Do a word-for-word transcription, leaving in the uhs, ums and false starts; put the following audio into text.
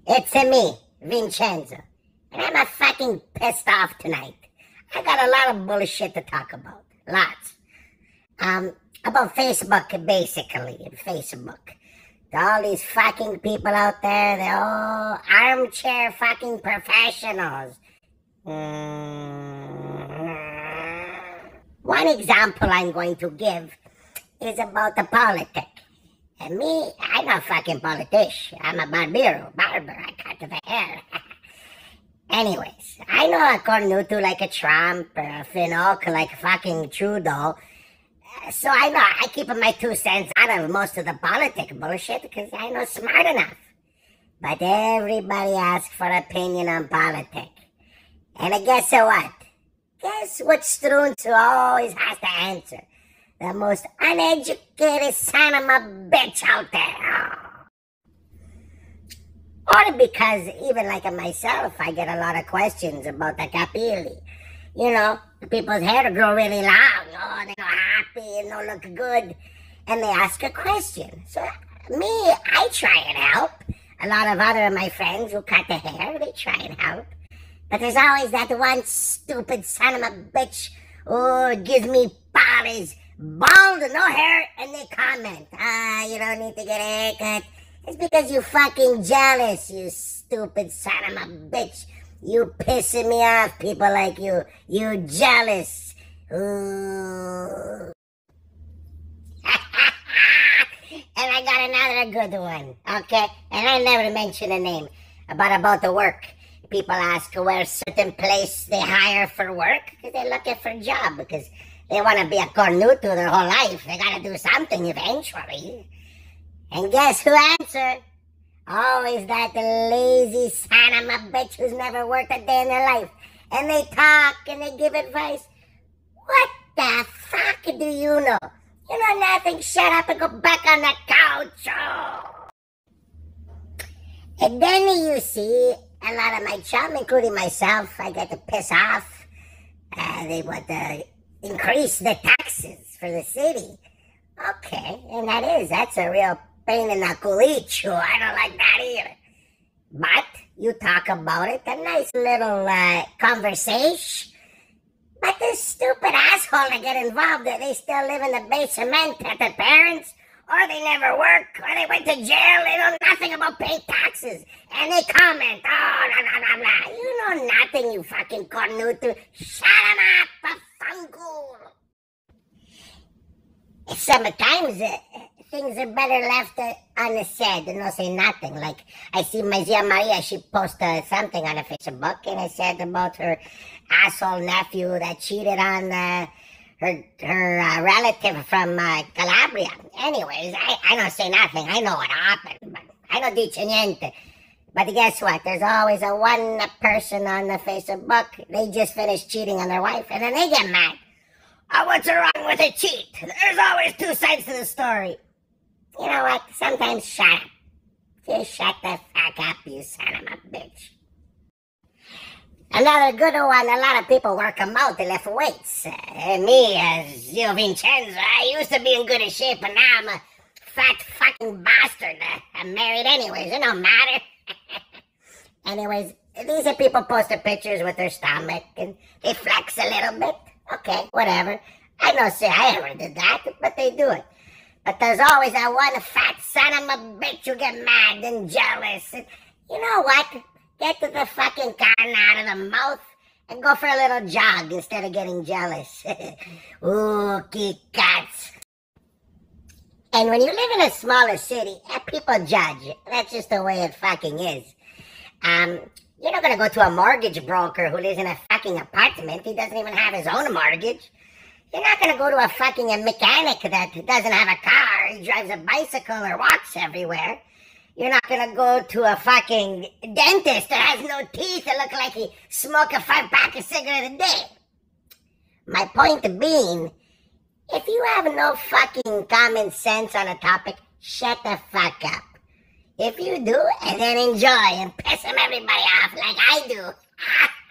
It's a me, Vincenzo. And I'm a fucking pissed off tonight. I got a lot of bullshit to talk about. Lots. Um, about Facebook, basically. Facebook. All these fucking people out there, they're all armchair fucking professionals. Mm. One example I'm going to give is about the politics. And me, I'm not a fucking politician. I'm a barbero, barber. I cut the hair. Anyways, I know a cornuto like a Trump or a Finoc like fucking Trudeau. So I know I keep my two cents out of most of the politic bullshit because I know smart enough. But everybody asks for opinion on politics. And I guess what? Guess what Strunz always has to answer? The most uneducated son of a bitch out there. Or because even like myself, I get a lot of questions about the capilli. You know, people's hair grow really long. Oh, they go happy and they look good. And they ask a question. So me, I try and help. A lot of other of my friends who cut the hair, they try and help. But there's always that one stupid son of a bitch who gives me polish. Bald, no hair, and they comment, ah, you don't need to get a haircut. It's because you fucking jealous, you stupid son of a bitch. You pissing me off, people like you. You jealous. Ooh. And I got another good one, okay? And I never mention a name, but about the work. People ask where certain place they hire for work because they're looking for a job because they want to be a cornuto their whole life. They got to do something eventually. And guess who answered? Always that lazy son of a bitch who's never worked a day in their life. And they talk and they give advice. What the fuck do you know? You know nothing. Shut up and go back on the couch. Oh. And then you see a lot of my chum, including myself, I get to piss off. Uh, they want to increase the taxes for the city. Okay, and that is, that's a real pain in the culicho. I don't like that either. But you talk about it, a nice little uh, conversation. But this stupid asshole that get involved, they still live in the basement at their parents, or they never work, or they went to jail, they know nothing about paying taxes. And they comment, oh, blah, blah, blah, blah. You know nothing, you fucking cornuto. Shut them up, fungool. Sometimes uh, things are better left uh, unsaid and not say nothing. Like, I see my Zia Maria, she posted something on her Facebook, and I said about her asshole nephew that cheated on uh, her her uh, relative from uh, Calabria. Anyways, I, I don't say nothing. I know what happened, but I don't dice niente. But guess what? There's always a one person on the Facebook. They just finished cheating on their wife, and then they get mad. Oh, what's wrong with a cheat? There's always two sides to the story. You know what? Sometimes shut up. Just shut the fuck up, you son of a bitch. Another good one, a lot of people work them out, they lift weights. Uh, me, as you, Vincenzo, I used to be in good shape, but now I'm a fat fucking bastard. Uh, I'm married anyways, it don't matter. Anyways, these are people posting pictures with their stomach, and they flex a little bit. Okay, whatever. I don't say I ever did that, but they do it. But there's always that one fat son of a bitch who get mad and jealous. And you know what? Get to the fucking carne out of the mouth and go for a little jog instead of getting jealous. Ooh, kitty cats. And when you live in a smaller city, people judge. That's just the way it fucking is. Um... You're not going to go to a mortgage broker who lives in a fucking apartment. He doesn't even have his own mortgage. You're not going to go to a fucking a mechanic that doesn't have a car. He drives a bicycle or walks everywhere. You're not going to go to a fucking dentist that has no teeth and look like he smoked a five-pack of cigarettes a day. My point being, if you have no fucking common sense on a topic, shut the fuck up. If you do, and then enjoy and piss them everybody off like I do.